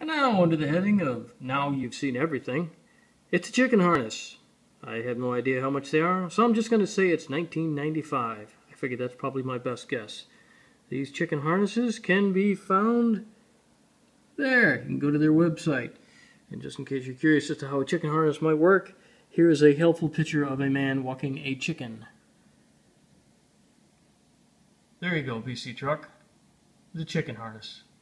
And now under the heading of Now You've Seen Everything, it's a chicken harness. I have no idea how much they are, so I'm just going to say it's $19.95. I figure that's probably my best guess. These chicken harnesses can be found there. You can go to their website. And just in case you're curious as to how a chicken harness might work, here is a helpful picture of a man walking a chicken. There you go, BCTruck. The chicken harness.